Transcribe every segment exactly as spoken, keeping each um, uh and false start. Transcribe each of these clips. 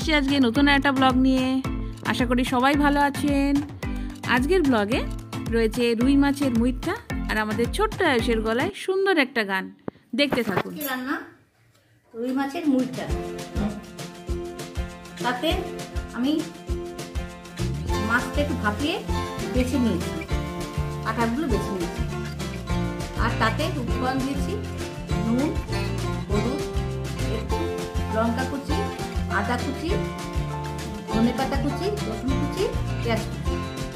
এসেছি আজকে নতুন একটা ব্লগ নিয়ে। আশা করি সবাই ভালো আছেন। আজকের ব্লগে রয়েছে রুই মাছের মুইঠা আর আমাদের ছোট্ট আয়ুষের গলায় সুন্দর একটা গান। দেখতে থাকুন। রান্না রুই মাছের মুইঠা। তাতে আমি মাছটা একটু ভাপিয়ে বেছে নিয়েছি, কাঁটাগুলো বেছে নিয়েছি, আর তাতে উপকরণ দিয়েছি নুন, হলুদ, একটু লঙ্কা কুচি, আদা কুচি, ধনে পাতা কুচি, রসুন কুচি, পেঁয়াজ কুচি।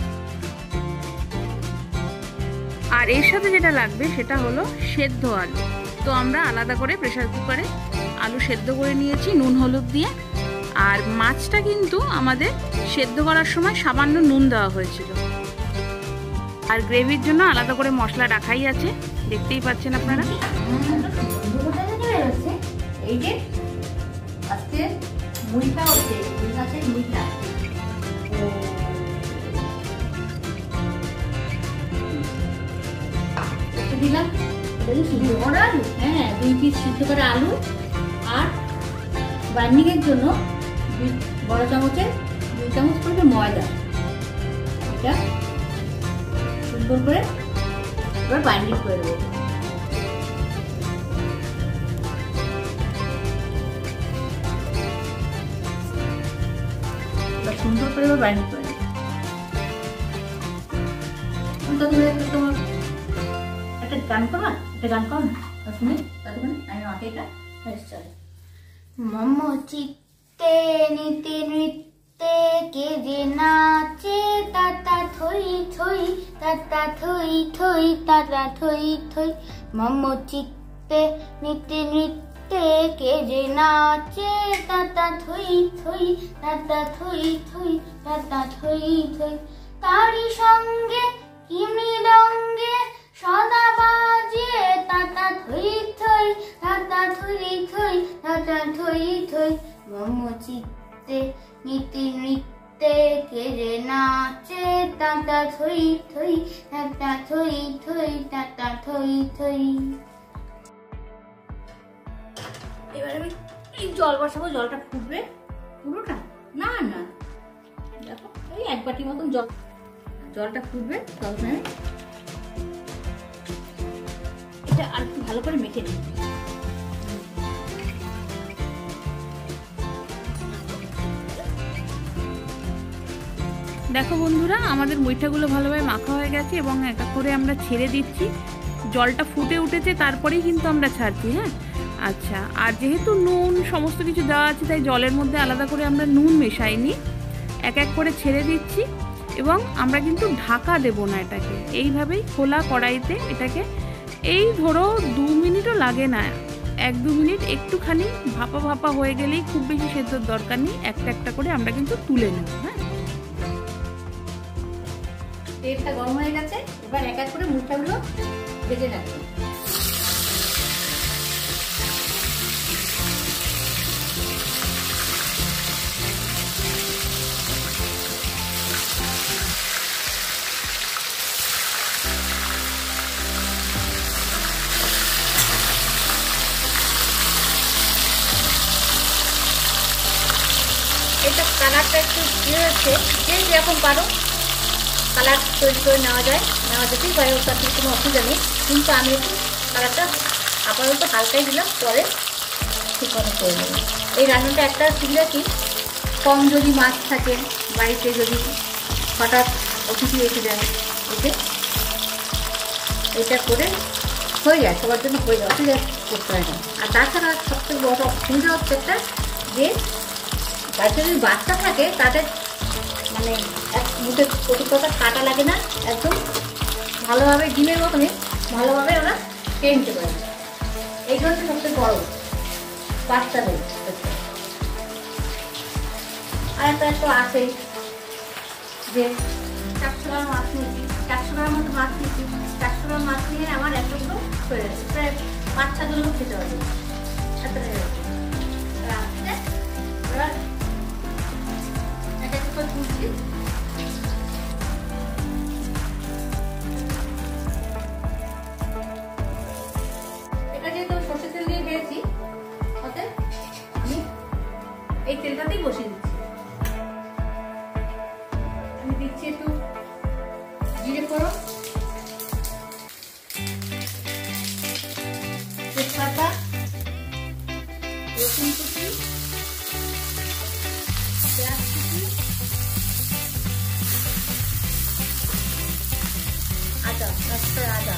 আর এর সাথে যেটা লাগবে সেটা হলো সেদ্ধ আলু। তো আমরা আলাদা করে প্রেসার কুকারে আলু সেদ্ধ করে নিয়েছি নুন হলুদ দিয়ে। আর মাছটা কিন্তু আমাদের সেদ্ধ করার সময় সামান্য নুন দেওয়া হয়েছিল। আর গ্রেভির জন্য আলাদা করে মশলা রাখাই আছে, দেখতেই পাচ্ছেন আপনারা। এই যে আজকে মুইঠা হচ্ছে, রুই মাছের মুইঠা। দিলাম সিদ্ধ করা আলু, হ্যাঁ দুই পিস সিদ্ধ করা আলু, আর বাইন্ডিং এর জন্য বড় চামচে দুই চামচ করবে ময়দা। এটা সুন্দর করে এবার বাইন্ডিং করে দেবো। সুন্দর করে এবার বাইন্ডিং করে দেবো। তোমার একটা গান করা, একটা গান কর না শুনে, ততক্ষণ আমি মাকে এটা চলে। মম চিত্তে নিতে নৃত্যে কে যে নাচে, তাতা থই থই, তাতা থই থই, তাতা থই থই। মম চিত্তে নিতে নৃত্যে কে যে নাচে, তাতা থই থই, তাতা থই থই, তাতা থই থই। তারি সঙ্গে কি মৃদঙ্গে সদা বাজে, তাতা থই থই, তাতা থই থই, তাতা থই থই। মম চিত্তে নীতি নৃত্যে কে যে নাচে, তাতা থই থই, তাতা থই থই, তাতা থই থই। এবার আমি এই জল বসাবো, জলটা ফুটবে। পুরোটা না না, দেখো এই এক বাটি মতন জল, জলটা ফুটবে তখন আমি এটা আর একটু ভালো করে মেখে দিই। দেখো বন্ধুরা, আমাদের মুইঠাগুলো ভালোভাবে মাখা হয়ে গেছে এবং এক এক করে আমরা ছেড়ে দিচ্ছি। জলটা ফুটে উঠেছে, তারপরেই কিন্তু আমরা ছাড়ছি। হ্যাঁ আচ্ছা, আর যেহেতু নুন সমস্ত কিছু দেওয়া আছে, তাই জলের মধ্যে আলাদা করে আমরা নুন মেশাইনি, এক এক করে ছেড়ে দিচ্ছি। এবং আমরা কিন্তু ঢাকা দেব না এটাকে, এইভাবেই খোলা কড়াইতে এটাকে এই ধরো দু মিনিটও লাগে না, এক দু মিনিট একটুখানি ভাপা ভাপা হয়ে গেলেই, খুব বেশি সেদ্ধর দরকার নেই। একটা একটা করে আমরা কিন্তু তুলে নেব। হ্যাঁ, তেলটা গরম হয়ে গেছে, এবার এক এক করে মুইঠাগুলো ভেজে রাখবো। এটা কালারটা একটু ইয়ে হচ্ছে, যে যেরকম পারো কালার তৈরি করে নেওয়া যায়, নেওয়া যেতেই পারে, ওর সাথে কোনো অসুবিধা নেই। কিন্তু আমি একটু কালারটা আপাতত হালকাই দিলাম, পরে ঠিক মতো করে নেব। এই রান্নাটা একটা সুবিধা কি, কম যদি মাছ থাকে বাড়িতে, যদি হঠাৎ অতিথি এসে যায়, এতে এটা করে হয়ে যায়, সবার জন্য হয়ে যায়, অসুবিধা করতে হয় না। আর তাছাড়া সবথেকে বড় সুবিধা হচ্ছে একটা, যে বাড়িতে যদি বাচ্চা থাকে তাদের মানে এক মুখে প্রতি কথা কাটা লাগে না, একদম ভালোভাবে ডিমের মতনই ভালোভাবে ওরা খেয়ে নিতে পারে। এই হচ্ছে সবচেয়ে বড় বাচ্চাদের। আর একটা একটু আসেই যে চারশো গ্রাম মাছ নিয়েছি, চারশো গ্রাম মতো মাছ নিয়েছি, চারশো গ্রাম মাছ নিয়ে আমার এতগুলো হয়ে যাচ্ছে, প্রায় পাঁচ ছগুলো খেতে হবে। এতটা রাখতে ওরা এক এক করে তুলছি। এটা যেহেতু সর্ষের তেল দিয়ে ভেজেছি, এই তেলটাতেই বসিয়ে দিচ্ছি। জিরে ফোড়ন, তেজপাতা, রসুন কুচি, পেঁয়াজ কুচি, আদা, রাস্তার আদা,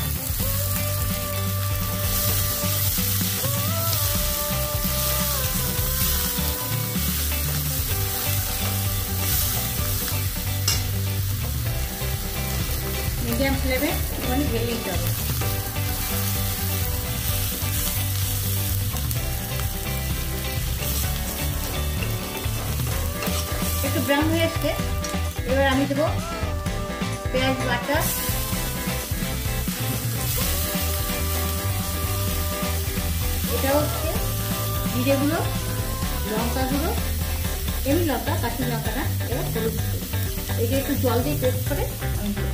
মিডিয়াম ফ্লেমে মানে ভেজে নিতে হবে। একটু ব্রাউন হয়ে আসছে, এবার আমি দেবো পেঁয়াজ বাটা, এটা হচ্ছে জিরে গুঁড়ো, লঙ্কা গুঁড়ো, এমনি লঙ্কা, কাশ্মীর লঙ্কা না, এবার হলুদ গুঁড়ো, এটা একটু জল দিয়ে পেস্ট করে আমি দেবো।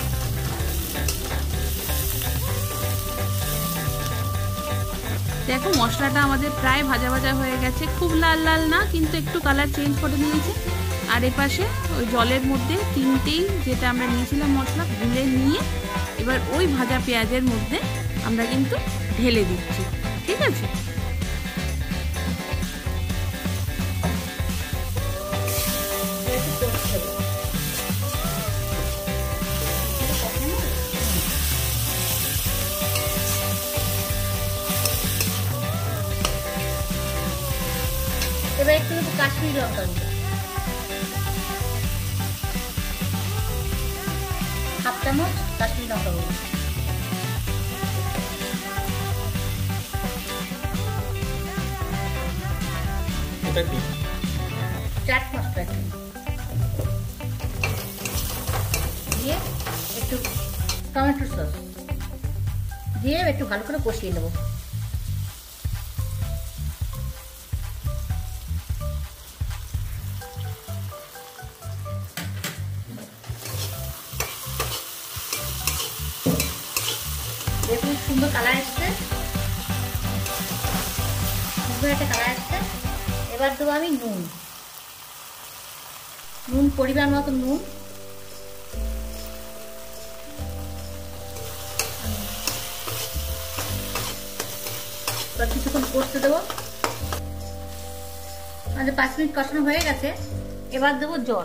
দেখো মশলাটা আমাদের প্রায় ভাজা ভাজা হয়ে গেছে, খুব লাল লাল না, কিন্তু একটু কালার চেঞ্জ করে নিয়েছে। আর এপাশে ওই জলের মধ্যে তিনটেই যেটা আমরা নিয়েছিলাম মশলা গুলে নিয়ে এবার ওই ভাজা পেঁয়াজের মধ্যে আমরা কিন্তু ঢেলে দিচ্ছি, ঠিক আছে? এবার একটু একটু কাশ্মীরি লঙ্কা দেবো, হাফ চামচ কাশ্মীরি লঙ্কা দেবো, এটা কি চাট মশলা দিয়ে একটু টমেটো সস দিয়ে একটু ভালো করে কষিয়ে নেবো। দেখুন সুন্দর কালার এসছে, সুন্দর একটা কালার এসছে। এবার দেবো আমি নুন, নুন পরিমাণ মতো নুন, এবার কিছুক্ষণ কষতে দেবো। আমাদের পাঁচ মিনিট কষানো হয়ে গেছে, এবার দেবো জল।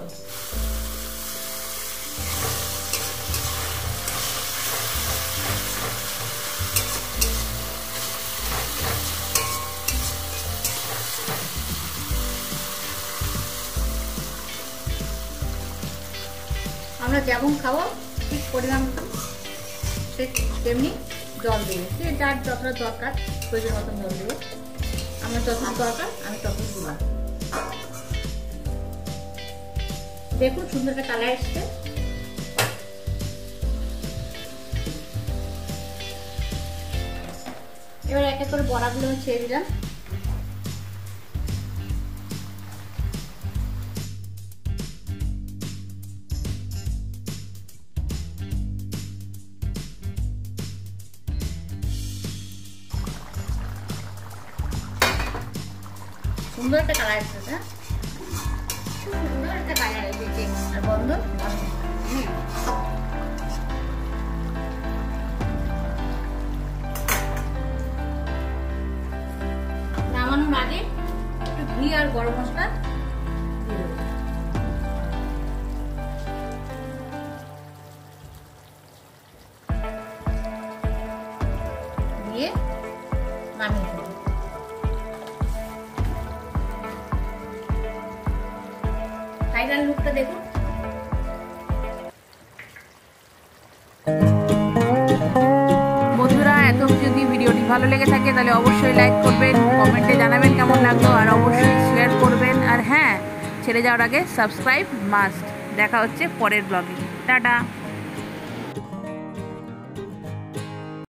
আমরা যেমন খাবো ঠিক পরিমাণ ঠিক তেমনি জল দেবো, সে যার যতটা দরকার প্রয়োজন মতন জল দেবো। আমার যতটা দরকার আমি তখন দিলাম। দেখুন সুন্দর একটা কালার এসছে। এবার এক এক করে বড়াগুলো আমি ছেড়ে দিলাম। সুন্দর একটা কালার এসেছে, সুন্দর একটা কালার এসেছে। আর বন্ধ নামানোর আগে একটু ঘি আর গরম মশলা দিয়ে নামিয়ে দেবো। ফাইনাল লুকটা দেখুন। বন্ধুরা, এত যদি ভিডিওটি ভালো লেগে থাকে তাহলে অবশ্যই লাইক করবেন, কমেন্টে জানাবেন কেমন লাগলো, আর অবশ্যই শেয়ার করবেন। আর হ্যাঁ, ছেড়ে যাওয়ার আগে সাবস্ক্রাইব মাস্ট। দেখা হচ্ছে পরের ব্লগে। টাটা।